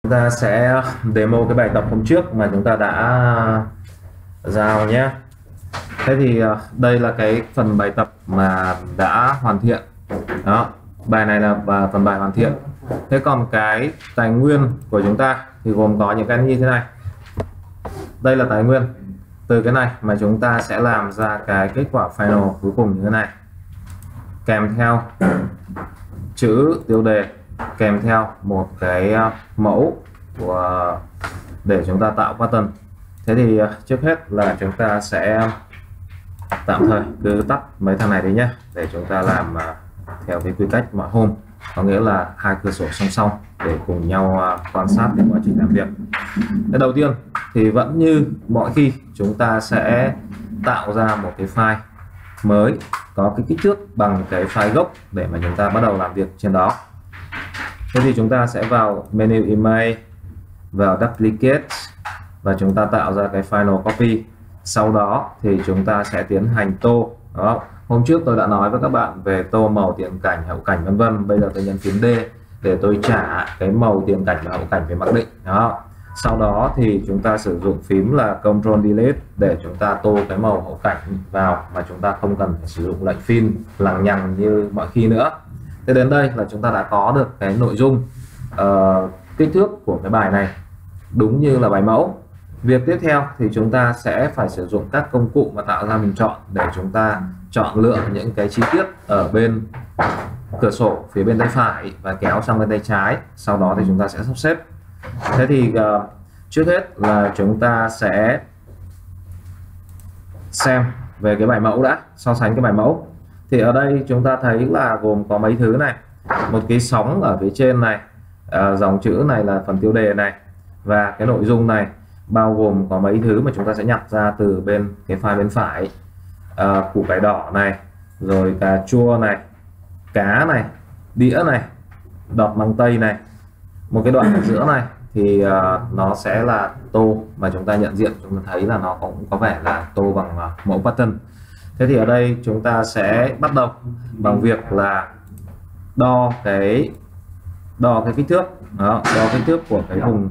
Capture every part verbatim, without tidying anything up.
Chúng ta sẽ demo cái bài tập hôm trước mà chúng ta đã giao nhé. Thế thì đây là cái phần bài tập mà đã hoàn thiện. Đó, bài này là phần bài hoàn thiện. Thế còn cái tài nguyên của chúng ta thì gồm có những cái như thế này. Đây là tài nguyên. Từ cái này mà chúng ta sẽ làm ra cái kết quả final cuối cùng như thế này. Kèm theo chữ tiêu đề, kèm theo một cái mẫu của để chúng ta tạo pattern. Thế thì trước hết là chúng ta sẽ tạm thời cứ tắt mấy thằng này đi nhé, để chúng ta làm theo cái quy cách mà home, có nghĩa là hai cửa sổ song song để cùng nhau quan sát cái quá trình làm việc. Cái đầu tiên thì vẫn như mọi khi, chúng ta sẽ tạo ra một cái file mới có cái kích thước bằng cái file gốc để mà chúng ta bắt đầu làm việc trên đó. Thế thì chúng ta sẽ vào menu image, vào duplicate và chúng ta tạo ra cái final copy. Sau đó thì chúng ta sẽ tiến hành tô. Đó, hôm trước tôi đã nói với các bạn về tô màu, tiền cảnh, hậu cảnh vân vân. Bây giờ tôi nhấn phím D để tôi trả cái màu tiền cảnh và hậu cảnh về mặc định. Đó. Sau đó thì chúng ta sử dụng phím là Control Delete để chúng ta tô cái màu hậu cảnh vào, mà chúng ta không cần phải sử dụng lệnh fill lằng nhằng như mọi khi nữa. Thế đến đây là chúng ta đã có được cái nội dung uh, kích thước của cái bài này đúng như là bài mẫu. Việc tiếp theo thì chúng ta sẽ phải sử dụng các công cụ mà tạo ra bình chọn để chúng ta chọn lựa những cái chi tiết ở bên cửa sổ phía bên tay phải và kéo sang bên tay trái. Sau đó thì chúng ta sẽ sắp xếp. Thế thì uh, trước hết là chúng ta sẽ xem về cái bài mẫu đã, so sánh cái bài mẫu. Thì ở đây chúng ta thấy là gồm có mấy thứ này, một cái sóng ở phía trên này, uh, dòng chữ này là phần tiêu đề này, và cái nội dung này bao gồm có mấy thứ mà chúng ta sẽ nhặt ra từ bên cái file bên phải, uh, củ cải đỏ này, rồi cà chua này, cá này, đĩa này, đọt măng tây này. Một cái đoạn ở giữa này thì uh, nó sẽ là tô mà chúng ta nhận diện, chúng ta thấy là nó cũng có vẻ là tô bằng uh, mẫu pattern. Thế thì ở đây chúng ta sẽ bắt đầu bằng việc là đo cái đo cái kích thước. Đó, đo kích thước của cái vùng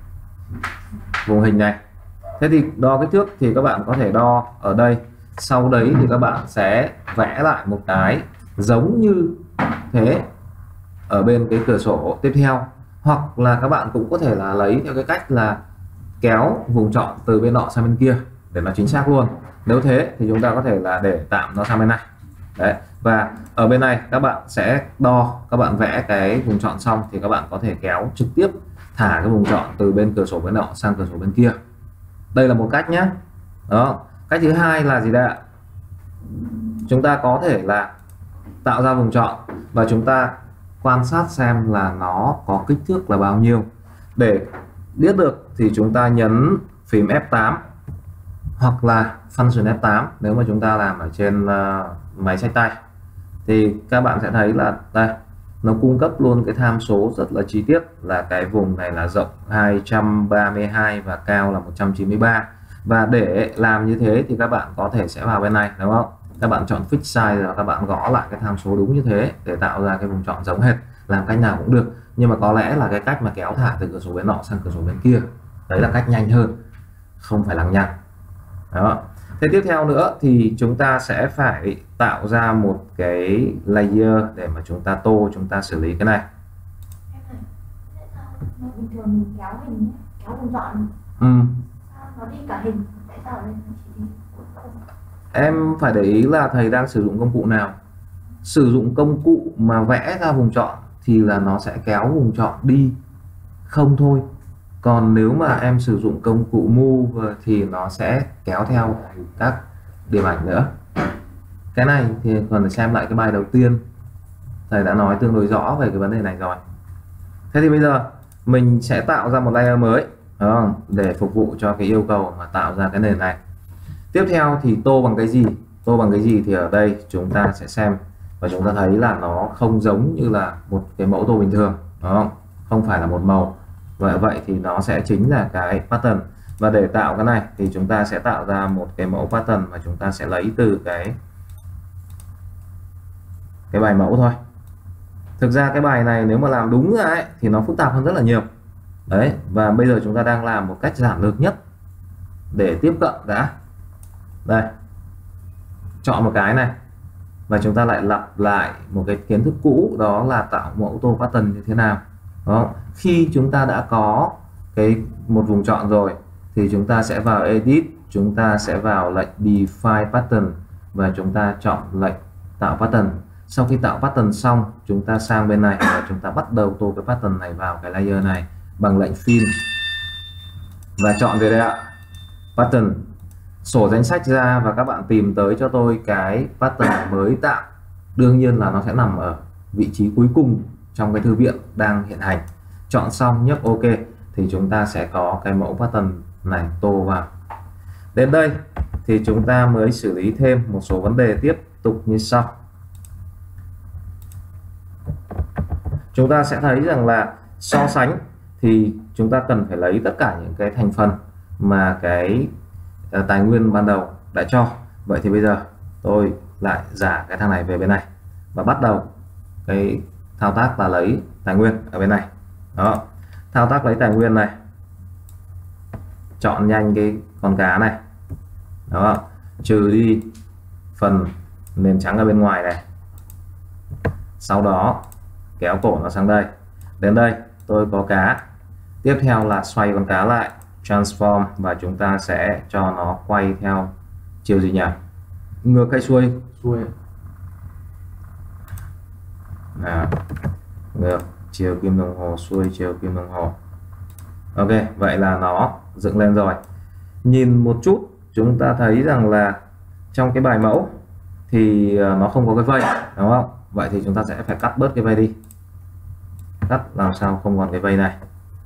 vùng hình này. Thế thì đo kích thước thì các bạn có thể đo ở đây, sau đấy thì các bạn sẽ vẽ lại một cái giống như thế ở bên cái cửa sổ tiếp theo, hoặc là các bạn cũng có thể là lấy theo cái cách là kéo vùng chọn từ bên nọ sang bên kia để nó chính xác luôn. Nếu thế thì chúng ta có thể là để tạm nó sang bên này. Đấy, và ở bên này các bạn sẽ đo, các bạn vẽ cái vùng chọn xong thì các bạn có thể kéo trực tiếp, thả cái vùng chọn từ bên cửa sổ bên nọ sang cửa sổ bên kia. Đây là một cách nhé. Đó, cách thứ hai là gì đây ạ? Chúng ta có thể là tạo ra vùng chọn và chúng ta quan sát xem là nó có kích thước là bao nhiêu. Để biết được thì chúng ta nhấn phím F tám hoặc là Function F tám nếu mà chúng ta làm ở trên uh, máy xách tay. Thì các bạn sẽ thấy là đây, nó cung cấp luôn cái tham số rất là chi tiết, là cái vùng này là rộng hai trăm ba mươi hai và cao là một trăm chín mươi ba. Và để làm như thế thì các bạn có thể sẽ vào bên này, đúng không? Các bạn chọn Fix Size rồi các bạn gõ lại cái tham số đúng như thế để tạo ra cái vùng chọn giống hệt. Làm cách nào cũng được, nhưng mà có lẽ là cái cách mà kéo thả từ cửa sổ bên nọ sang cửa sổ bên kia, đấy là cách nhanh hơn, không phải lằng nhằng. Đó. Thế tiếp theo nữa thì chúng ta sẽ phải tạo ra một cái layer để mà chúng ta tô, chúng ta xử lý cái này. Bình thường mình kéo hình, kéo vùng chọn Ừ. nó đi cả hình, tại sao đây chỉ đi? Em phải để ý là thầy đang sử dụng công cụ nào. Sử dụng công cụ mà vẽ ra vùng chọn thì là nó sẽ kéo vùng chọn đi không thôi. Còn nếu mà em sử dụng công cụ Move thì nó sẽ kéo theo các điểm ảnh nữa. Cái này thì còn phải xem lại cái bài đầu tiên, thầy đã nói tương đối rõ về cái vấn đề này rồi. Thế thì bây giờ mình sẽ tạo ra một layer mới đó, để phục vụ cho cái yêu cầu mà tạo ra cái nền này. Tiếp theo thì tô bằng cái gì? Tô bằng cái gì thì ở đây chúng ta sẽ xem và chúng ta thấy là nó không giống như là một cái mẫu tô bình thường, đó, không phải là một màu. Vậy vậy thì nó sẽ chính là cái pattern. Và để tạo cái này thì chúng ta sẽ tạo ra một cái mẫu pattern mà chúng ta sẽ lấy từ cái cái bài mẫu thôi. Thực ra cái bài này nếu mà làm đúng ra ấy, thì nó phức tạp hơn rất là nhiều. Đấy, và bây giờ chúng ta đang làm một cách giản lược nhất để tiếp cận đã. Đây, chọn một cái này và chúng ta lại lặp lại một cái kiến thức cũ, đó là tạo mẫu auto pattern như thế nào. Đó, khi chúng ta đã có cái một vùng chọn rồi thì chúng ta sẽ vào edit, chúng ta sẽ vào lệnh define pattern và chúng ta chọn lệnh tạo pattern. Sau khi tạo pattern xong, chúng ta sang bên này và chúng ta bắt đầu tô cái pattern này vào cái layer này bằng lệnh fill và chọn về đây ạ, pattern, sổ danh sách ra và các bạn tìm tới cho tôi cái pattern mới tạo. Đương nhiên là nó sẽ nằm ở vị trí cuối cùng trong cái thư viện đang hiện hành. Chọn xong nhấp OK thì chúng ta sẽ có cái mẫu pattern này tô vào. Đến đây thì chúng ta mới xử lý thêm một số vấn đề tiếp tục như sau. Chúng ta sẽ thấy rằng là so sánh thì chúng ta cần phải lấy tất cả những cái thành phần mà cái uh, tài nguyên ban đầu đã cho. Vậy thì bây giờ tôi lại giả cái thằng này về bên này và bắt đầu cái thao tác là lấy tài nguyên ở bên này. Đó, thao tác lấy tài nguyên này, chọn nhanh cái con cá này, đó, trừ đi phần nền trắng ở bên ngoài này, sau đó kéo cổ nó sang đây. Đến đây tôi có cá, tiếp theo là xoay con cá lại, transform, và chúng ta sẽ cho nó quay theo chiều gì nhỉ, ngược hay xuôi? Xuôi. À, ngược chiều kim đồng hồ, xuôi chiều kim đồng hồ. Ok, vậy là nó dựng lên rồi. Nhìn một chút chúng ta thấy rằng là trong cái bài mẫu thì nó không có cái vây, đúng không? Vậy thì chúng ta sẽ phải cắt bớt cái vây đi, cắt làm sao không còn cái vây này.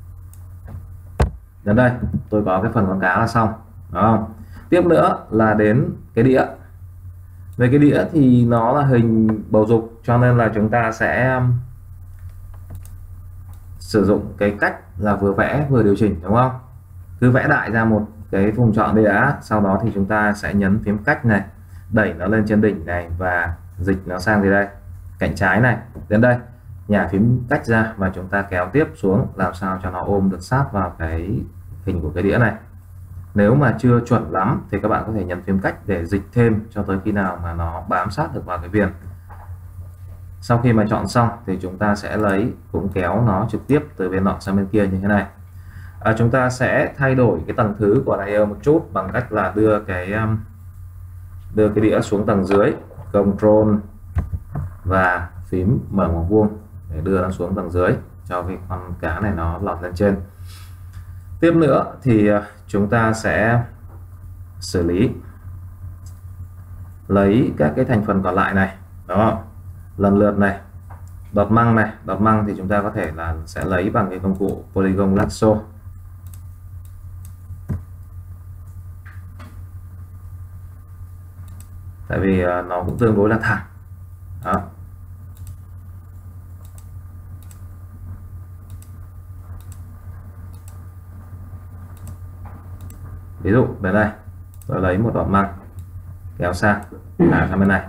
Đến đây tôi có cái phần con cá là xong, đúng không? Tiếp nữa là đến cái đĩa. Về cái đĩa thì nó là hình bầu dục, cho nên là chúng ta sẽ sử dụng cái cách là vừa vẽ vừa điều chỉnh, đúng không? Cứ vẽ đại ra một cái vùng chọn đây đã, sau đó thì chúng ta sẽ nhấn phím cách này, đẩy nó lên trên đỉnh này và dịch nó sang gì đây, cạnh trái này. Đến đây nhả phím cách ra và chúng ta kéo tiếp xuống làm sao cho nó ôm được sát vào cái hình của cái đĩa này. Nếu mà chưa chuẩn lắm thì các bạn có thể nhấn phím cách để dịch thêm cho tới khi nào mà nó bám sát được vào cái viền. Sau khi mà chọn xong thì chúng ta sẽ lấy, cũng kéo nó trực tiếp từ bên nọ sang bên kia như thế này. À, chúng ta sẽ thay đổi cái tầng thứ của layer một chút bằng cách là đưa cái um, đưa cái đĩa xuống tầng dưới, Control và phím mở ngoặc vuông để đưa nó xuống tầng dưới cho cái con cá này nó lọt lên trên. Tiếp nữa thì chúng ta sẽ xử lý lấy các cái thành phần còn lại này, đó, lần lượt này, đọt măng này, đọt măng thì chúng ta có thể là sẽ lấy bằng cái công cụ Polygon Lasso. Tại vì nó cũng tương đối là thẳng. Đó. Ví dụ đến đây tôi lấy một đọt măng kéo sang à, sang bên này.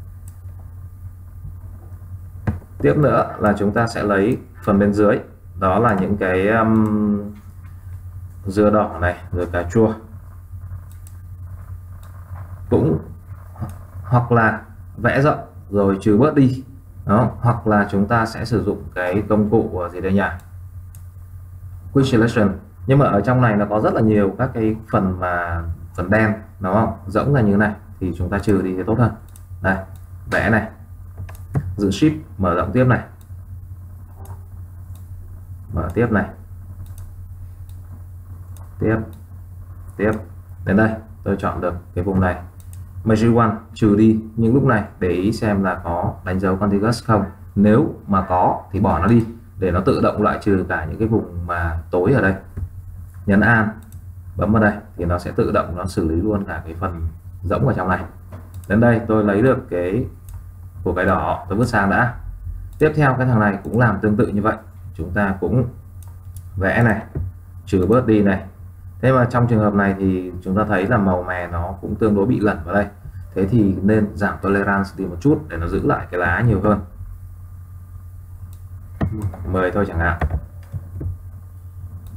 Tiếp nữa là chúng ta sẽ lấy phần bên dưới, đó là những cái um, dưa đỏ này, rồi cà chua, cũng hoặc là vẽ rộng rồi trừ bớt đi, đó, hoặc là chúng ta sẽ sử dụng cái công cụ gì đây nhỉ, Quick Selection. Nhưng mà ở trong này nó có rất là nhiều các cái phần mà phần đen, đúng không, rỗng ra như thế này thì chúng ta trừ đi thì tốt hơn. Đây, vẽ này, giữ shift mở rộng tiếp này, mở tiếp này, tiếp tiếp đến đây tôi chọn được cái vùng này, Measure One, trừ đi những lúc này để ý xem là có đánh dấu contiguous không. Nếu mà có thì bỏ nó đi để nó tự động loại trừ cả những cái vùng mà tối ở đây. Nhấn An, bấm vào đây thì nó sẽ tự động nó xử lý luôn cả cái phần rỗng ở trong này. Đến đây tôi lấy được cái của cái đỏ, tôi vứt sang đã. Tiếp theo cái thằng này cũng làm tương tự như vậy, chúng ta cũng vẽ này, trừ bớt đi này. Thế mà trong trường hợp này thì chúng ta thấy là màu mè nó cũng tương đối bị lẫn vào đây, thế thì nên giảm tolerance đi một chút để nó giữ lại cái lá nhiều hơn, mười thôi chẳng hạn.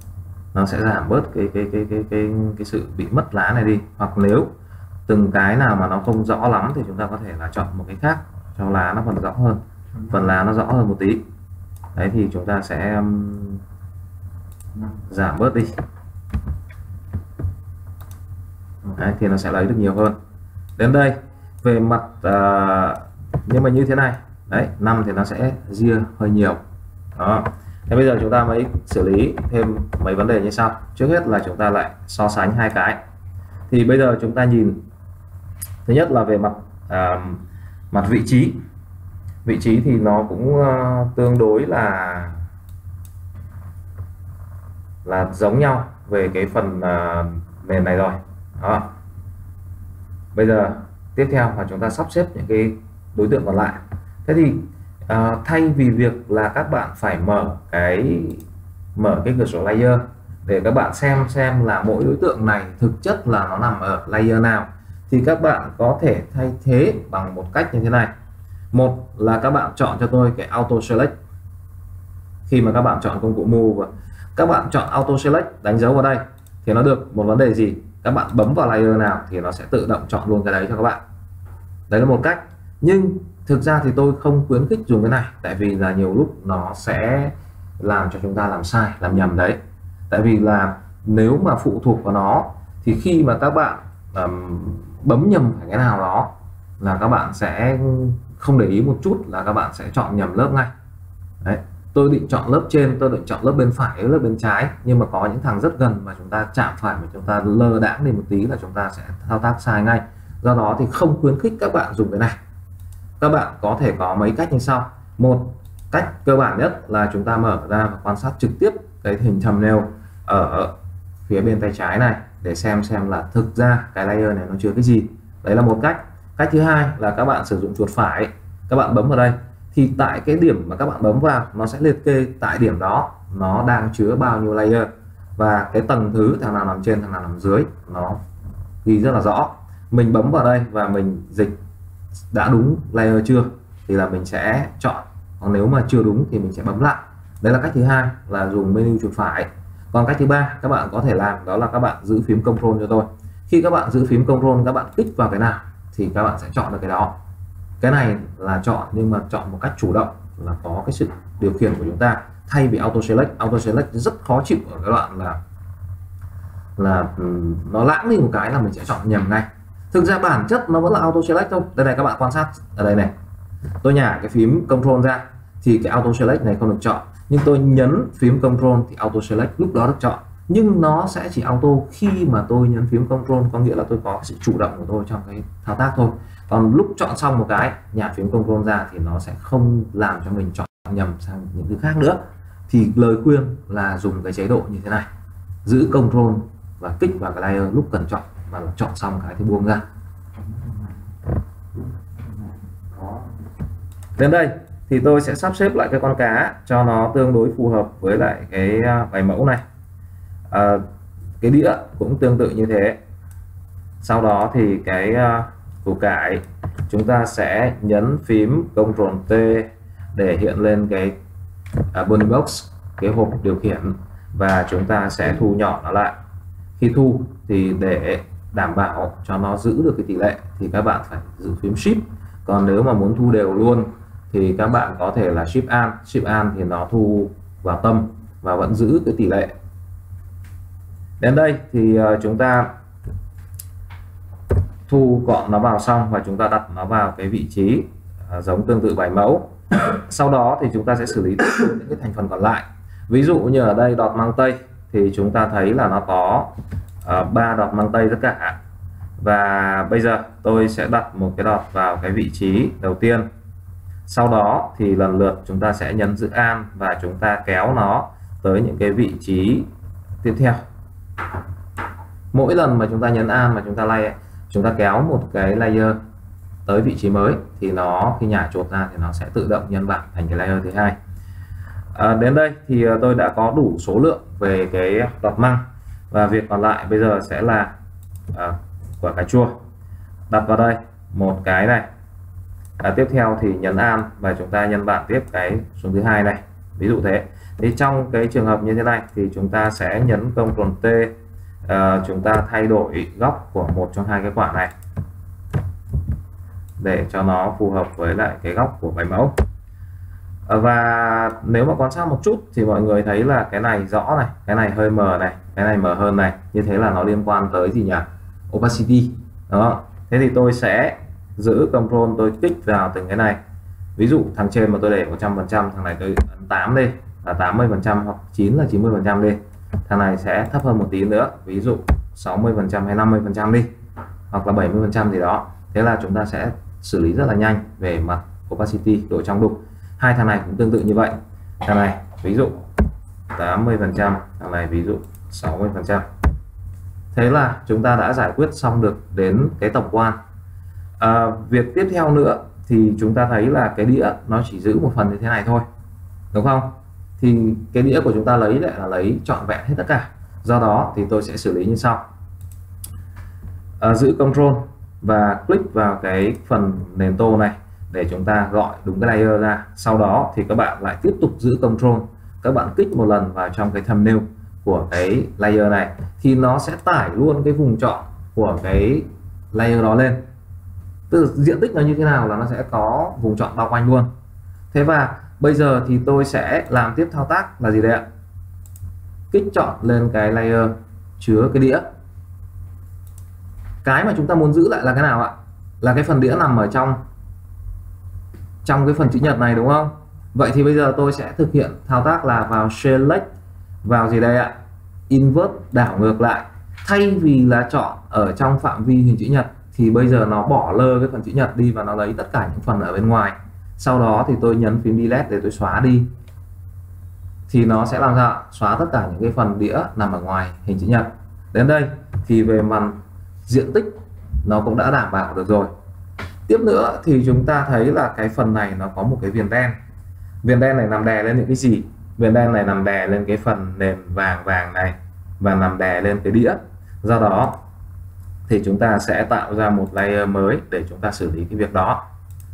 nó sẽ giảm bớt cái cái cái cái cái cái sự bị mất lá này đi. Hoặc nếu từng cái nào mà nó không rõ lắm thì chúng ta có thể là chọn một cái khác cho lá nó phần rõ hơn, phần lá nó rõ hơn một tí. Đấy thì chúng ta sẽ um, giảm bớt đi. Đấy, thì nó sẽ lấy được nhiều hơn. Đến đây về mặt uh, nhưng mà như thế này đấy, năm thì nó sẽ ria hơi nhiều đó. Thế bây giờ chúng ta mới xử lý thêm mấy vấn đề như sau. Trước hết là chúng ta lại so sánh hai cái. Thì bây giờ chúng ta nhìn, thứ nhất là về mặt uh, mặt vị trí. Vị trí thì nó cũng uh, tương đối là là giống nhau về cái phần uh, nền này rồi đó. Bây giờ tiếp theo là chúng ta sắp xếp những cái đối tượng còn lại. Thế thì uh, thay vì việc là các bạn phải mở cái mở cái cửa sổ layer để các bạn xem xem là mỗi đối tượng này thực chất là nó nằm ở layer nào, thì các bạn có thể thay thế bằng một cách như thế này. Một là các bạn chọn cho tôi cái auto select. Khi mà các bạn chọn công cụ move, các bạn chọn auto select đánh dấu vào đây thì nó được một vấn đề gì? Các bạn bấm vào layer nào thì nó sẽ tự động chọn luôn cái đấy cho các bạn. Đấy là một cách. Nhưng thực ra thì tôi không khuyến khích dùng cái này, tại vì là nhiều lúc nó sẽ làm cho chúng ta làm sai, làm nhầm đấy. Tại vì là nếu mà phụ thuộc vào nó thì khi mà các bạn um, bấm nhầm phải cái nào đó là các bạn sẽ không để ý một chút là các bạn sẽ chọn nhầm lớp ngay. Đấy, tôi định chọn lớp trên, tôi định chọn lớp bên phải, lớp bên trái, nhưng mà có những thằng rất gần mà chúng ta chạm phải mà chúng ta lơ đãng đi một tí là chúng ta sẽ thao tác sai ngay. Do đó thì không khuyến khích các bạn dùng cái này. Các bạn có thể có mấy cách như sau. Một cách cơ bản nhất là chúng ta mở ra và quan sát trực tiếp cái hình thumbnail ở phía bên tay trái này để xem xem là thực ra cái layer này nó chứa cái gì. Đấy là một cách. Cách thứ hai là các bạn sử dụng chuột phải, các bạn bấm vào đây thì tại cái điểm mà các bạn bấm vào nó sẽ liệt kê tại điểm đó nó đang chứa bao nhiêu layer, và cái tầng thứ thằng nào nằm trên thằng nào nằm dưới nó ghi rất là rõ. Mình bấm vào đây và mình dịch đã đúng layer chưa thì là mình sẽ chọn, còn nếu mà chưa đúng thì mình sẽ bấm lại. Đấy là cách thứ hai là dùng menu chuột phải. Còn cách thứ ba các bạn có thể làm đó là các bạn giữ phím control cho tôi. Khi các bạn giữ phím control, các bạn kích vào cái nào thì các bạn sẽ chọn được cái đó. Cái này là chọn nhưng mà chọn một cách chủ động, là có cái sự điều khiển của chúng ta, thay vì auto select. Auto select rất khó chịu ở cái đoạn là là nó lãng đi một cái là mình sẽ chọn nhầm ngay. Thực ra bản chất nó vẫn là auto select thôi. Đây này, các bạn quan sát ở đây này, tôi nhả cái phím control ra thì cái auto select này không được chọn, nhưng tôi nhấn phím control thì auto select lúc đó được chọn. Nhưng nó sẽ chỉ auto khi mà tôi nhấn phím control, có nghĩa là tôi có sự chủ động của tôi trong cái thao tác thôi. Còn lúc chọn xong một cái nhả phím control ra thì nó sẽ không làm cho mình chọn nhầm sang những thứ khác nữa. Thì lời khuyên là dùng cái chế độ như thế này, giữ control và kích vào cái layer lúc cần chọn, và chọn xong cái thì buông ra. Đến đây thì tôi sẽ sắp xếp lại cái con cá cho nó tương đối phù hợp với lại cái bài mẫu này. À, cái đĩa cũng tương tự như thế. Sau đó thì cái uh, củ cải chúng ta sẽ nhấn phím control T để hiện lên cái uh, bunny box, cái hộp điều khiển, và chúng ta sẽ thu nhỏ nó lại. Khi thu thì để đảm bảo cho nó giữ được cái tỷ lệ thì các bạn phải giữ phím Shift. Còn nếu mà muốn thu đều luôn thì các bạn có thể là Shift An. Shift An thì nó thu vào tâm và vẫn giữ cái tỷ lệ. Đến đây thì uh, chúng ta thu gọn nó vào xong và chúng ta đặt nó vào cái vị trí uh, giống tương tự bài mẫu. Sau đó thì chúng ta sẽ xử lý những cái thành phần còn lại. Ví dụ như ở đây đọt mang tây thì chúng ta thấy là nó có ba uh, đọt mang tây tất cả. Và bây giờ tôi sẽ đặt một cái đọt vào cái vị trí đầu tiên. Sau đó thì lần lượt chúng ta sẽ nhấn giữ An và chúng ta kéo nó tới những cái vị trí tiếp theo. Mỗi lần mà chúng ta nhấn An mà chúng ta lay, chúng ta kéo một cái layer tới vị trí mới thì nó khi nhả chuột ra thì nó sẽ tự động nhân bản thành cái layer thứ hai. À, đến đây thì tôi đã có đủ số lượng về cái đọt măng, và việc còn lại bây giờ sẽ là à, quả cà chua. Đặt vào đây một cái này. À, tiếp theo thì nhấn An và chúng ta nhân bản tiếp cái xuống thứ hai này, ví dụ thế. Thì trong cái trường hợp như thế này thì chúng ta sẽ nhấn Ctrl T, uh, chúng ta thay đổi góc của một trong hai cái quả này để cho nó phù hợp với lại cái góc của bài mẫu. Và nếu mà quan sát một chút thì mọi người thấy là cái này rõ này, cái này hơi mờ này, cái này mờ hơn này, như thế là nó liên quan tới gì nhỉ? Opacity. Đó. Thế thì tôi sẽ giữ Control, tôi kích vào từng cái này. Ví dụ thằng trên mà tôi để một trăm phần trăm, thằng này tôi ấn tám đi là tám mươi phần trăm, hoặc chín là chín mươi phần trăm đi. Thằng này sẽ thấp hơn một tí nữa, ví dụ sáu mươi phần trăm hay năm mươi phần trăm đi, hoặc là bảy mươi phần trăm gì đó. Thế là chúng ta sẽ xử lý rất là nhanh về mặt opacity, độ trong đục. Hai thằng này cũng tương tự như vậy. Thằng này ví dụ tám mươi phần trăm, thằng này ví dụ sáu mươi phần trăm. Thế là chúng ta đã giải quyết xong được đến cái tổng quan. À, việc tiếp theo nữa thì chúng ta thấy là cái đĩa nó chỉ giữ một phần như thế này thôi, đúng không? Thì cái đĩa của chúng ta lấy lại là lấy trọn vẹn hết tất cả. Do đó thì tôi sẽ xử lý như sau. À, giữ Control và click vào cái phần nền tô này để chúng ta gọi đúng cái layer ra. Sau đó thì các bạn lại tiếp tục giữ Control, các bạn kích một lần vào trong cái thumbnail của cái layer này thì nó sẽ tải luôn cái vùng chọn của cái layer đó lên. Từ diện tích nó như thế nào là nó sẽ có vùng chọn bao quanh luôn. Thế và bây giờ thì tôi sẽ làm tiếp thao tác là gì đây ạ? Kích chọn lên cái layer chứa cái đĩa. Cái mà chúng ta muốn giữ lại là cái nào ạ? Là cái phần đĩa nằm ở trong trong cái phần chữ nhật này, đúng không? Vậy thì bây giờ tôi sẽ thực hiện thao tác là vào select, vào gì đây ạ? Invert, đảo ngược lại. Thay vì là chọn ở trong phạm vi hình chữ nhật thì bây giờ nó bỏ lơ cái phần chữ nhật đi và nó lấy tất cả những phần ở bên ngoài. Sau đó thì tôi nhấn phím delete để tôi xóa đi. Thì nó sẽ làm sao? Xóa tất cả những cái phần đĩa nằm ở ngoài hình chữ nhật. Đến đây thì về mặt diện tích nó cũng đã đảm bảo được rồi. Tiếp nữa thì chúng ta thấy là cái phần này nó có một cái viền đen. Viền đen này nằm đè lên những cái gì? Viền đen này nằm đè lên cái phần nền vàng vàng này và nằm đè lên cái đĩa. Do đó thì chúng ta sẽ tạo ra một layer mới để chúng ta xử lý cái việc đó.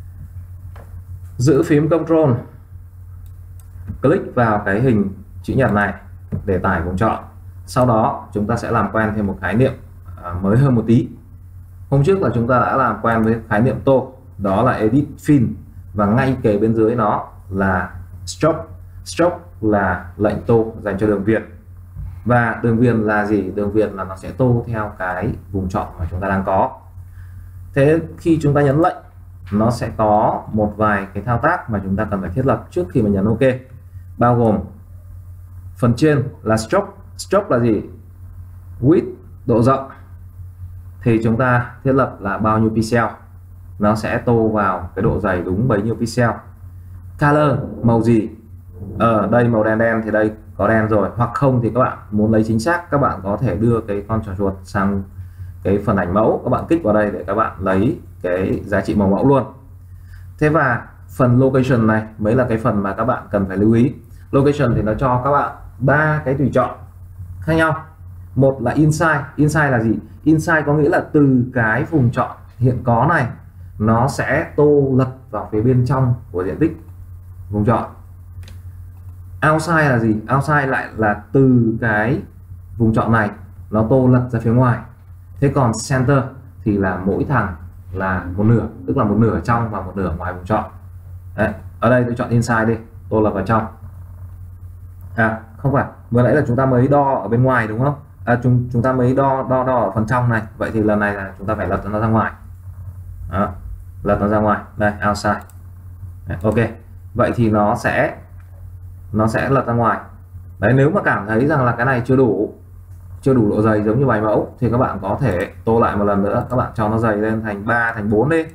Giữ phím Control, click vào cái hình chữ nhật này để tải vùng chọn. Sau đó chúng ta sẽ làm quen thêm một khái niệm à, mới hơn một tí. Hôm trước là chúng ta đã làm quen với khái niệm tô, đó là edit fill, và ngay kề bên dưới nó là stroke. Stroke là lệnh tô dành cho đường viền. Và đường viền là gì? Đường viền là nó sẽ tô theo cái vùng chọn mà chúng ta đang có. Thế khi chúng ta nhấn lệnh, nó sẽ có một vài cái thao tác mà chúng ta cần phải thiết lập trước khi mà nhấn OK. Bao gồm phần trên là stroke. Stroke là gì? Width, độ rộng. Thì chúng ta thiết lập là bao nhiêu pixel, nó sẽ tô vào cái độ dày đúng bấy nhiêu pixel. Color, màu gì? Ở đây màu đen đen thì đây có đen rồi, hoặc không thì các bạn muốn lấy chính xác, các bạn có thể đưa cái con trò chuột sang cái phần ảnh mẫu, các bạn kích vào đây để các bạn lấy cái giá trị màu mẫu luôn. Thế và phần location này mới là cái phần mà các bạn cần phải lưu ý. Location thì nó cho các bạn ba cái tùy chọn khác nhau. Một là inside. Inside là gì? Inside có nghĩa là từ cái vùng chọn hiện có này nó sẽ tô lật vào phía bên trong của diện tích vùng chọn. Outside là gì? Outside lại là từ cái vùng chọn này nó tô lật ra phía ngoài. Thế còn center thì là mỗi thằng là một nửa, tức là một nửa trong và một nửa ngoài vùng chọn. Đấy, ở đây tôi chọn inside đi, tô lật vào trong. À không phải, vừa nãy là chúng ta mới đo ở bên ngoài đúng không? À, chúng chúng ta mới đo đo đo ở phần trong này, vậy thì lần này là chúng ta phải lật nó ra ngoài. Đó, lật nó ra ngoài, đây outside. Đấy, ok, vậy thì nó sẽ nó sẽ lật ra ngoài. Đấy, nếu mà cảm thấy rằng là cái này chưa đủ chưa đủ độ dày giống như bài mẫu thì các bạn có thể tô lại một lần nữa, các bạn cho nó dày lên thành ba, thành bốn đi.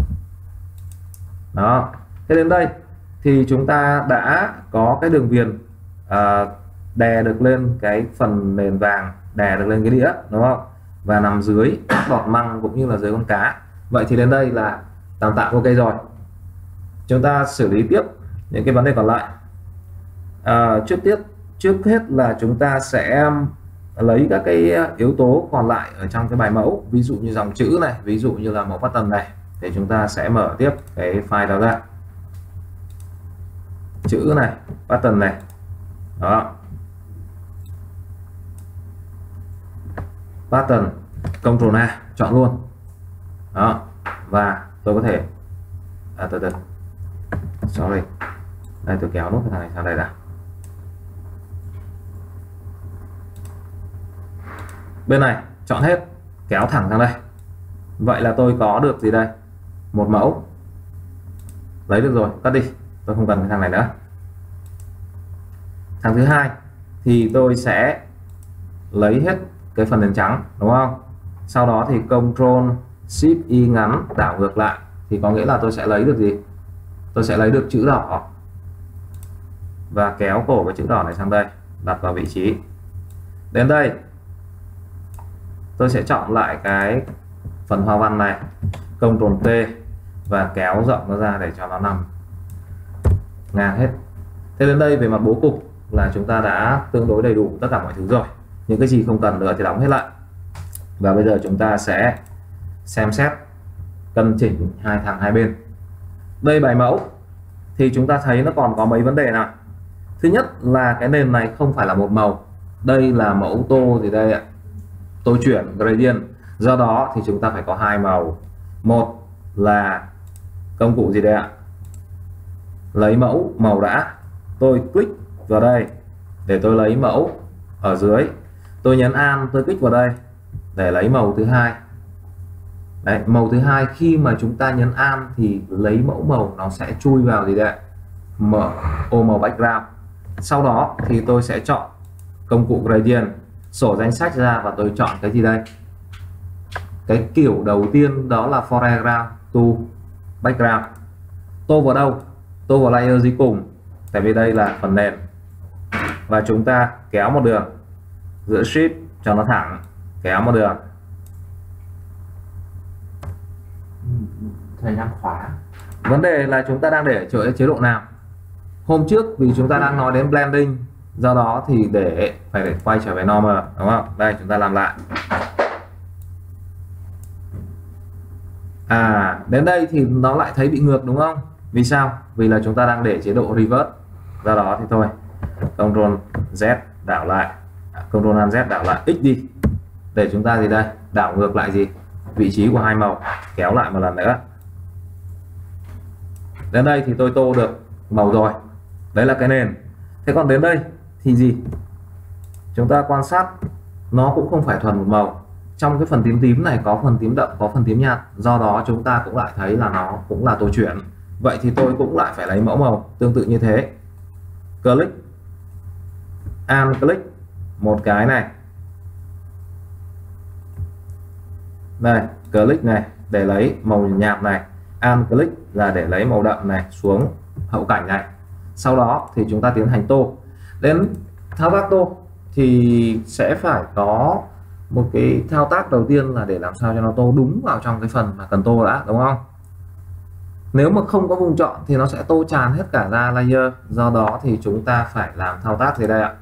Đó, thế đến đây thì chúng ta đã có cái đường viền à, đè được lên cái phần nền vàng, đè được lên cái đĩa, đúng không? Và nằm dưới đọt măng cũng như là dưới con cá. Vậy thì đến đây là tạm tạm ok rồi. Chúng ta xử lý tiếp những cái vấn đề còn lại. À, trước tiết trước hết là chúng ta sẽ lấy các cái yếu tố còn lại ở trong cái bài mẫu, ví dụ như dòng chữ này, ví dụ như là màu pattern này, để chúng ta sẽ mở tiếp cái file đó ra. Chữ này, pattern này, Đó, pattern, Ctrl A chọn luôn. Đó, và tôi có thể à, từ từ sorry, đây tôi kéo nút cái thằng này sang đây đã. Bên này chọn hết, kéo thẳng sang đây. Vậy là tôi có được gì đây? Một mẫu. Lấy được rồi, cắt đi, tôi không cần cái thằng này nữa. Thằng thứ hai thì tôi sẽ lấy hết cái phần nền trắng, đúng không? Sau đó thì Ctrl Shift Y ngắn đảo ngược lại, thì có nghĩa là tôi sẽ lấy được gì? Tôi sẽ lấy được chữ đỏ và kéo cổ cái chữ đỏ này sang đây, đặt vào vị trí. Đến đây tôi sẽ chọn lại cái phần hoa văn này, Ctrl T và kéo rộng nó ra để cho nó nằm ngang hết. Thế đến đây về mặt bố cục là chúng ta đã tương đối đầy đủ tất cả mọi thứ rồi. Những cái gì không cần nữa thì đóng hết lại. Và bây giờ chúng ta sẽ xem xét cân chỉnh hai thằng hai bên. Đây bài mẫu thì chúng ta thấy nó còn có mấy vấn đề nào. Thứ nhất là cái nền này không phải là một màu. Đây là mẫu tô gì đây ạ? Tô chuyển gradient. Do đó thì chúng ta phải có hai màu. Một là công cụ gì đây ạ? Lấy mẫu màu đã. Tôi click vào đây để tôi lấy mẫu ở dưới. Tôi nhấn Alt, tôi click vào đây để lấy màu thứ hai. Đấy, màu thứ hai khi mà chúng ta nhấn Alt thì lấy mẫu màu nó sẽ chui vào gì đây? Mở ô màu background. Sau đó thì tôi sẽ chọn công cụ gradient, sổ danh sách ra và tôi chọn cái gì đây? Cái kiểu đầu tiên đó là foreground to background. Tô vào đâu? Tô vào layer dưới cùng, tại vì đây là phần nền. Và chúng ta kéo một đường giữa shift cho nó thẳng, kéo một đường. Thời gian khóa. Vấn đề là chúng ta đang để chỗ chế độ nào? Hôm trước vì chúng ta đang nói đến blending, do đó thì để phải để quay trở về normal, đúng không? Đây chúng ta làm lại. À, đến đây thì nó lại thấy bị ngược, đúng không? Vì sao? Vì là chúng ta đang để chế độ reverse. Do đó thì thôi, Ctrl Z đảo lại, Ctrl Alt Z đảo lại X đi, để chúng ta gì đây? Đảo ngược lại gì? Vị trí của hai màu, kéo lại một lần nữa. Đến đây thì tôi tô được màu rồi. Đấy là cái nền. Thế còn đến đây thì gì? Chúng ta quan sát, nó cũng không phải thuần một màu. Trong cái phần tím tím này có phần tím đậm, có phần tím nhạt. Do đó chúng ta cũng lại thấy là nó cũng là tô chuyển. Vậy thì tôi cũng lại phải lấy mẫu màu tương tự như thế. Click, Alt click một cái này. Đây, click này để lấy màu nhạt này. Alt click là để lấy màu đậm này xuống hậu cảnh này. Sau đó thì chúng ta tiến hành tô. Đến thao tác tô thì sẽ phải có một cái thao tác đầu tiên là để làm sao cho nó tô đúng vào trong cái phần mà cần tô đã, đúng không? Nếu mà không có vùng chọn thì nó sẽ tô tràn hết cả ra layer. Do đó thì chúng ta phải làm thao tác gì đây ạ?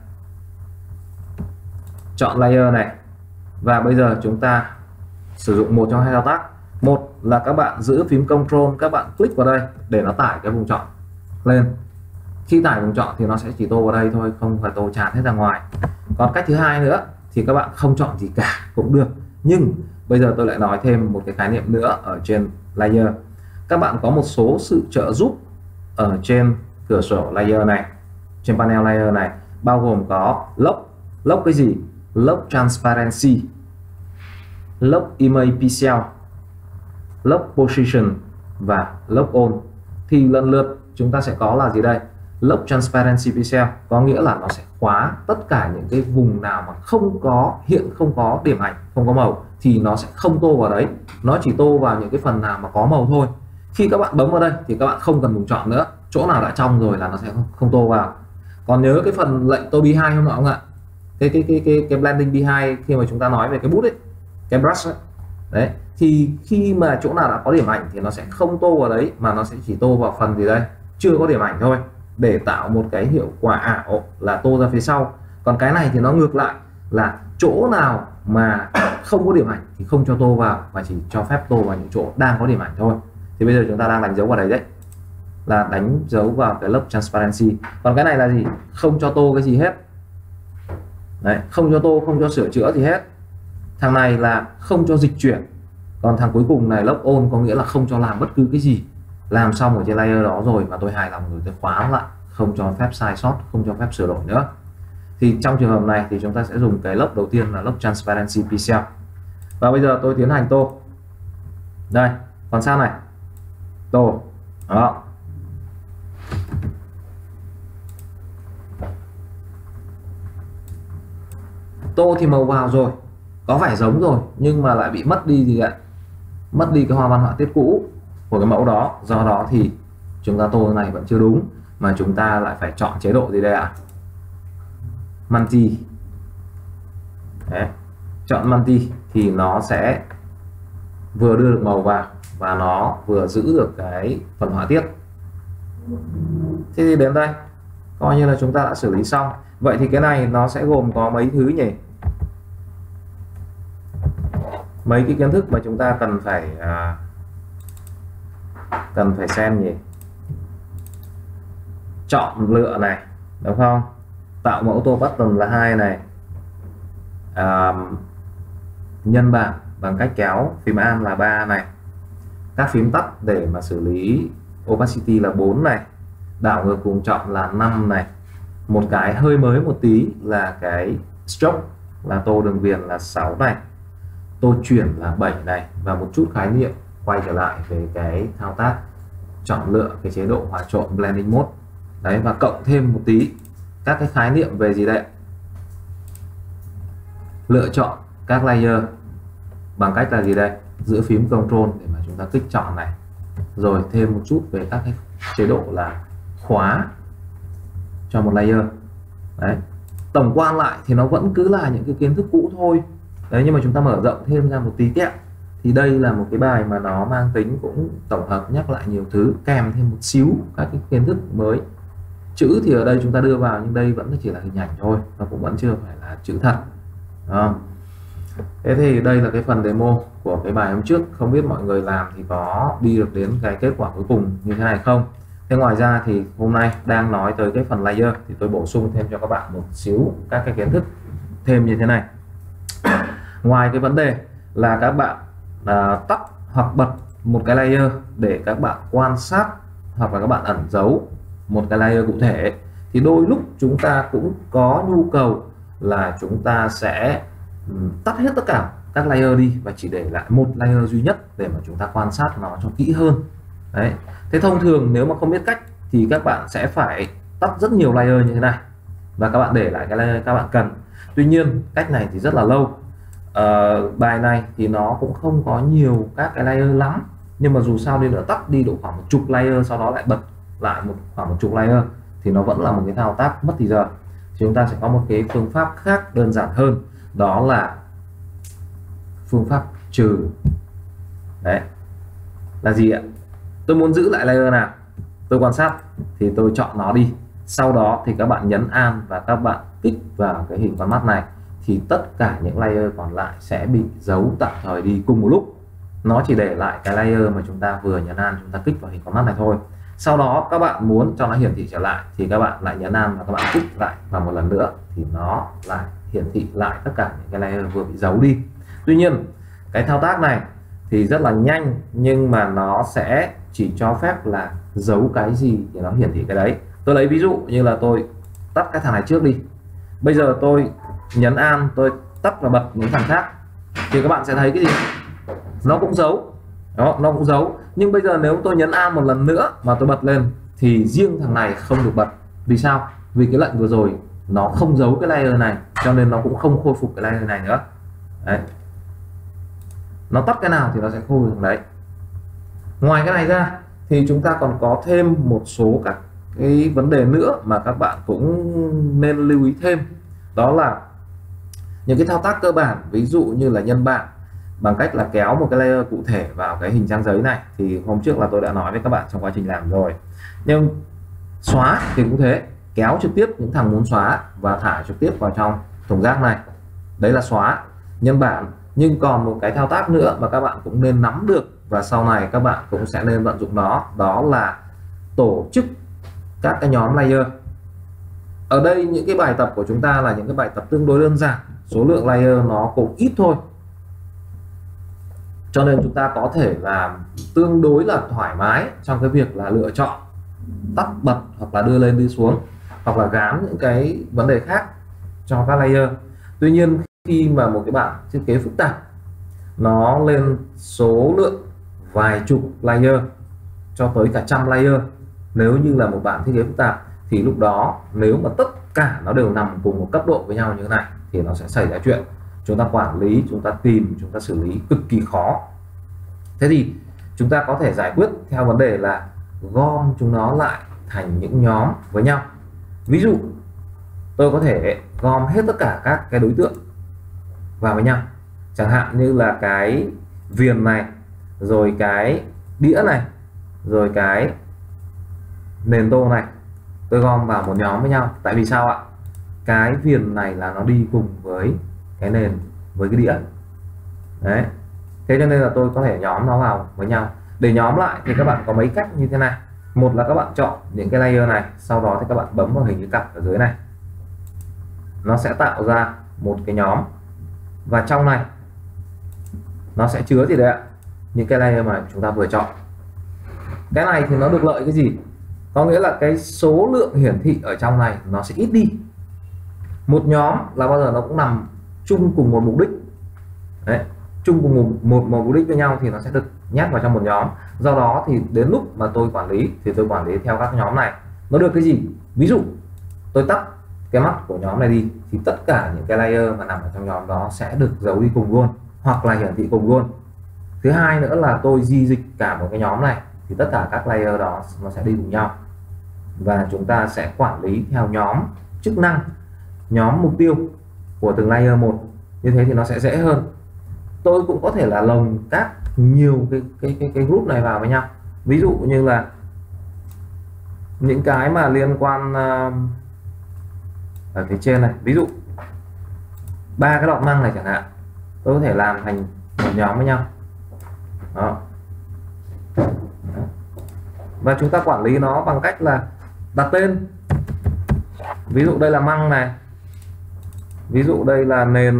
Chọn layer này. Và bây giờ chúng ta sử dụng một trong hai thao tác. Một là các bạn giữ phím Ctrl, các bạn click vào đây để nó tải cái vùng chọn lên. Khi tải vùng chọn thì nó sẽ chỉ tô vào đây thôi, không phải tô tràn hết ra ngoài. Còn cách thứ hai nữa thì các bạn không chọn gì cả cũng được. Nhưng bây giờ tôi lại nói thêm một cái khái niệm nữa ở trên layer. Các bạn có một số sự trợ giúp ở trên cửa sổ layer này, trên panel layer này, bao gồm có lock. Lock cái gì? Lock transparency, lock image pixel, lock position và lock all. Thì lần lượt chúng ta sẽ có là gì đây? Lock transparency pixel có nghĩa là nó sẽ khóa tất cả những cái vùng nào mà không có hiện không có điểm ảnh, không có màu thì nó sẽ không tô vào đấy. Nó chỉ tô vào những cái phần nào mà có màu thôi. Khi các bạn bấm vào đây thì các bạn không cần vùng chọn nữa, chỗ nào đã trong rồi là nó sẽ không, không tô vào. Còn nhớ cái phần lệnh tô bê hai không ạ ông ạ? Cái cái cái cái cái blending bê hai khi mà chúng ta nói về cái bút ấy, cái brush ấy. Đấy, thì khi mà chỗ nào đã có điểm ảnh thì nó sẽ không tô vào đấy mà nó sẽ chỉ tô vào phần gì đây? Chưa có điểm ảnh thôi, để tạo một cái hiệu quả ảo là tô ra phía sau. Còn cái này thì nó ngược lại, là chỗ nào mà không có điểm ảnh thì không cho tô vào và chỉ cho phép tô vào những chỗ đang có điểm ảnh thôi. Thì bây giờ chúng ta đang đánh dấu vào đấy đấy. là đánh dấu vào cái lớp transparency. Còn cái này là gì? Không cho tô cái gì hết. Đấy, không cho tô, không cho sửa chữa gì hết. Thằng này là không cho dịch chuyển. Còn thằng cuối cùng này lock on có nghĩa là không cho làm bất cứ cái gì. Làm xong ở trên layer đó rồi mà tôi hài lòng rồi tôi khóa lại, không cho phép sai sót, không cho phép sửa đổi nữa. Thì trong trường hợp này thì chúng ta sẽ dùng cái lớp đầu tiên là lớp transparency pixel. Và bây giờ tôi tiến hành tô. Đây, quan sát này. Tô. Đó. Tô thì màu vào rồi, có vẻ giống rồi nhưng mà lại bị mất đi gì ạ? Mất đi cái hoa văn họa tiết cũ của cái mẫu đó. Do đó thì chúng ta tô này vẫn chưa đúng, mà chúng ta lại phải chọn chế độ gì đây ạ? Multi. Đấy. Chọn multi thì nó sẽ vừa đưa được màu vào và nó vừa giữ được cái phần họa tiết. Thế thì đến đây coi như là chúng ta đã xử lý xong. Vậy thì cái này nó sẽ gồm có mấy thứ nhỉ? Mấy cái kiến thức mà chúng ta cần phải à, cần phải xem nhỉ? Chọn lựa này, đúng không? Tạo mẫu tô pattern là hai này. À, nhân bản bằng cách kéo phím An là ba này. Các phím tắt để mà xử lý opacity là bốn này. Đảo ngược cùng chọn là năm này. Một cái hơi mới một tí là cái stroke là tô đường viền là sáu này. Tô chuyển là bảy này. Và một chút khái niệm quay trở lại về cái thao tác chọn lựa cái chế độ hòa trộn blending mode. Đấy, và cộng thêm một tí các cái khái niệm về gì đấy? Lựa chọn các layer bằng cách là gì đây? Giữ phím control để mà chúng ta kích chọn này. Rồi thêm một chút về các cái chế độ là khóa cho một layer. Đấy. Tổng quan lại thì nó vẫn cứ là những cái kiến thức cũ thôi. Đấy, nhưng mà chúng ta mở rộng thêm ra một tí kẹo. Thì đây là một cái bài mà nó mang tính cũng tổng hợp nhắc lại nhiều thứ, kèm thêm một xíu các cái kiến thức mới. Chữ thì ở đây chúng ta đưa vào nhưng đây vẫn chỉ là hình ảnh thôi, nó cũng vẫn chưa phải là chữ thật. Đó. Thế thì đây là cái phần demo của cái bài hôm trước. Không biết mọi người làm thì có đi được đến cái kết quả cuối cùng như thế này không. Thế ngoài ra thì hôm nay đang nói tới cái phần layer thì tôi bổ sung thêm cho các bạn một xíu các cái kiến thức thêm như thế này. Ngoài cái vấn đề là các bạn à, tắt hoặc bật một cái layer để các bạn quan sát hoặc là các bạn ẩn giấu một cái layer cụ thể, thì đôi lúc chúng ta cũng có nhu cầu là chúng ta sẽ tắt hết tất cả các layer đi và chỉ để lại một layer duy nhất để mà chúng ta quan sát nó cho kỹ hơn. Đấy. Thế thông thường nếu mà không biết cách thì các bạn sẽ phải tắt rất nhiều layer như thế này và các bạn để lại cái layer các bạn cần. Tuy nhiên cách này thì rất là lâu. À, bài này thì nó cũng không có nhiều các cái layer lắm, nhưng mà dù sao đi nữa tắt đi độ khoảng một chục layer sau đó lại bật lại một khoảng một chục layer thì nó vẫn là một cái thao tác mất thì giờ. Chúng ta sẽ có một cái phương pháp khác đơn giản hơn, đó là phương pháp trừ. Đấy là gì ạ? Tôi muốn giữ lại layer nào, tôi quan sát thì tôi chọn nó đi, sau đó thì các bạn nhấn An và các bạn kích vào cái hình con mắt này thì tất cả những layer còn lại sẽ bị giấu tạm thời đi cùng một lúc. Nó chỉ để lại cái layer mà chúng ta vừa nhấn An, chúng ta kích vào hình con mắt này thôi. Sau đó các bạn muốn cho nó hiển thị trở lại thì các bạn lại nhấn An và các bạn kích lại vào một lần nữa thì nó lại hiển thị lại tất cả những cái layer vừa bị giấu đi. Tuy nhiên cái thao tác này thì rất là nhanh, nhưng mà nó sẽ chỉ cho phép là giấu cái gì thì nó hiển thị cái đấy. Tôi lấy ví dụ như là tôi tắt cái thằng này trước đi, bây giờ tôi nhấn An, tôi tắt và bật những thằng khác thì các bạn sẽ thấy cái gì? Nó cũng giấu. Đó, nó cũng giấu. Nhưng bây giờ nếu tôi nhấn An một lần nữa mà tôi bật lên thì riêng thằng này không được bật. Vì sao? Vì cái lệnh vừa rồi nó không giấu cái layer này, cho nên nó cũng không khôi phục cái layer này nữa. Đấy. Nó tắt cái nào thì nó sẽ khôi phục đấy. Ngoài cái này ra thì chúng ta còn có thêm một số các cái vấn đề nữa mà các bạn cũng nên lưu ý thêm. Đó là những cái thao tác cơ bản, ví dụ như là nhân bản bằng cách là kéo một cái layer cụ thể vào cái hình trang giấy này thì hôm trước là tôi đã nói với các bạn trong quá trình làm rồi. Nhưng xóa thì cũng thế, kéo trực tiếp những thằng muốn xóa và thả trực tiếp vào trong thùng rác này, đấy là xóa nhân bản. Nhưng còn một cái thao tác nữa mà các bạn cũng nên nắm được và sau này các bạn cũng sẽ nên vận dụng nó, đó là tổ chức các cái nhóm layer. Ở đây những cái bài tập của chúng ta là những cái bài tập tương đối đơn giản, số lượng layer nó cũng ít thôi, cho nên chúng ta có thể làm tương đối là thoải mái trong cái việc là lựa chọn tắt bật hoặc là đưa lên đi xuống hoặc là gán những cái vấn đề khác cho các layer. Tuy nhiên khi mà một cái bản thiết kế phức tạp nó lên số lượng vài chục layer cho tới cả trăm layer, nếu như là một bản thiết kế phức tạp thì lúc đó nếu mà tất cả nó đều nằm cùng một cấp độ với nhau như thế này thì nó sẽ xảy ra chuyện chúng ta quản lý, chúng ta tìm, chúng ta xử lý cực kỳ khó. Thế thì chúng ta có thể giải quyết theo vấn đề là gom chúng nó lại thành những nhóm với nhau. Ví dụ tôi có thể gom hết tất cả các cái đối tượng vào với nhau, chẳng hạn như là cái viền này, rồi cái đĩa này, rồi cái nền tô này, tôi gom vào một nhóm với nhau. Tại vì sao ạ? Cái viền này là nó đi cùng với cái nền, với cái đĩa đấy, thế cho nên là tôi có thể nhóm nó vào với nhau. Để nhóm lại thì các bạn có mấy cách như thế này. Một là các bạn chọn những cái layer này, sau đó thì các bạn bấm vào hình cái cặp ở dưới này, nó sẽ tạo ra một cái nhóm, và trong này nó sẽ chứa gì đấy ạ? Những cái layer mà chúng ta vừa chọn. Cái này thì nó được lợi cái gì? Có nghĩa là cái số lượng hiển thị ở trong này nó sẽ ít đi. Một nhóm là bao giờ nó cũng nằm chung cùng một mục đích đấy, chung cùng một, một, một mục đích với nhau thì nó sẽ được nhét vào trong một nhóm. Do đó thì đến lúc mà tôi quản lý thì tôi quản lý theo các nhóm này. Nó được cái gì? Ví dụ tôi tắt cái mắt của nhóm này đi thì tất cả những cái layer mà nằm ở trong nhóm đó sẽ được giấu đi cùng luôn, hoặc là hiển thị cùng luôn. Thứ hai nữa là tôi di dịch cả một cái nhóm này thì tất cả các layer đó nó sẽ đi cùng nhau, và chúng ta sẽ quản lý theo nhóm chức năng, nhóm mục tiêu của từng layer một. Như thế thì nó sẽ dễ hơn. Tôi cũng có thể là lồng các nhiều cái cái cái, cái group này vào với nhau. Ví dụ như là những cái mà liên quan uh, ở phía trên này, ví dụ ba cái đọt măng này chẳng hạn, tôi có thể làm thành một nhóm với nhau đó. Và chúng ta quản lý nó bằng cách là đặt tên. Ví dụ đây là măng này, ví dụ đây là nền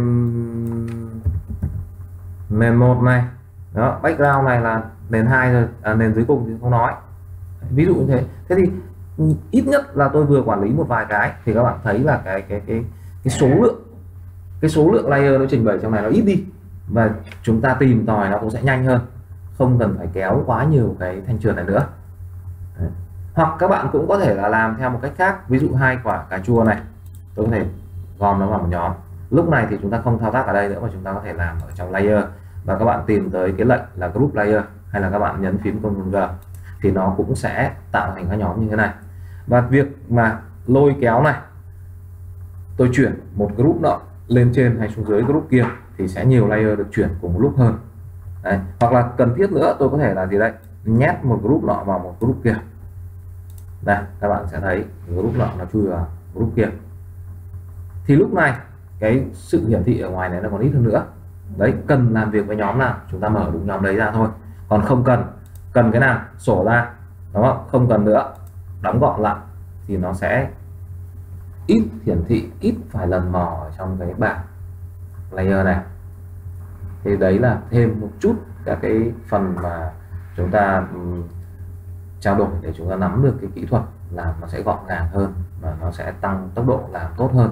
nền một này đó, background này là nền hai rồi, à, nền dưới cùng thì không nói, ví dụ như thế. Thế thì ít nhất là tôi vừa quản lý một vài cái thì các bạn thấy là cái cái cái cái số lượng cái số lượng layer nó trình bày trong này nó ít đi, và chúng ta tìm tòi nó cũng sẽ nhanh hơn, không cần phải kéo quá nhiều cái thanh trượt này nữa. Đấy. Hoặc các bạn cũng có thể là làm theo một cách khác. Ví dụ hai quả cà chua này, tôi có thể gom nó vào một nhóm. Lúc này thì chúng ta không thao tác ở đây nữa mà chúng ta có thể làm ở trong layer, và các bạn tìm tới cái lệnh là group layer, hay là các bạn nhấn phím Ctrl G thì nó cũng sẽ tạo thành các nhóm như thế này. Và việc mà lôi kéo này, tôi chuyển một group nọ lên trên hay xuống dưới group kia thì sẽ nhiều layer được chuyển cùng một lúc hơn. Đấy. Hoặc là cần thiết nữa tôi có thể là gì đấy, nhét một group nọ vào một group kia. Đây các bạn sẽ thấy group nọ nó chui vào group kia, thì lúc này cái sự hiển thị ở ngoài này nó còn ít hơn nữa. Đấy, cần làm việc với nhóm nào chúng ta mở đúng nhóm đấy ra thôi, còn không cần cần cái nào sổ ra, đúng không? Không cần nữa, đóng gọn lại thì nó sẽ ít hiển thị, ít phải lần mò ở trong cái bảng layer này. Thì đấy là thêm một chút các cái phần mà chúng ta um, trao đổi để chúng ta nắm được cái kỹ thuật làm nó sẽ gọn gàng hơn và nó sẽ tăng tốc độ làm tốt hơn.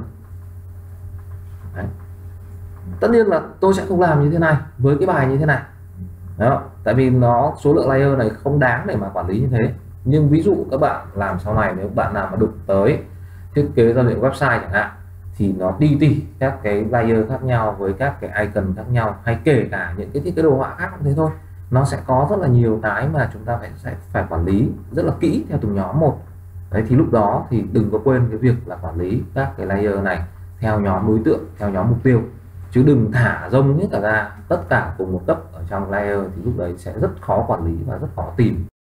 Đấy. Tất nhiên là tôi sẽ không làm như thế này với cái bài như thế này đó, tại vì nó số lượng layer này không đáng để mà quản lý như thế. Nhưng ví dụ các bạn làm sau này, nếu bạn nào mà đụng tới thiết kế giao diện website chẳng hạn, thì nó đi tỉ các cái layer khác nhau với các cái icon khác nhau, hay kể cả những cái thiết kế đồ họa khác cũng thế thôi. Nó sẽ có rất là nhiều cái mà chúng ta phải sẽ phải quản lý rất là kỹ theo từng nhóm một. Đấy, thì lúc đó thì đừng có quên cái việc là quản lý các cái layer này theo nhóm đối tượng, theo nhóm mục tiêu, chứ đừng thả rông hết cả ra tất cả cùng một cấp ở trong layer, thì lúc đấy sẽ rất khó quản lý và rất khó tìm.